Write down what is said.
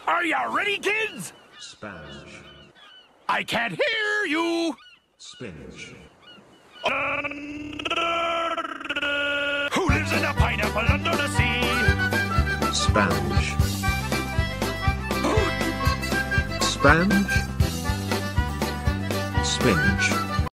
Are ya ready, kids? Sponge. I can't hear you. Spinach. Who lives in a pineapple under the sea? Sponge. Sponge. Spinach.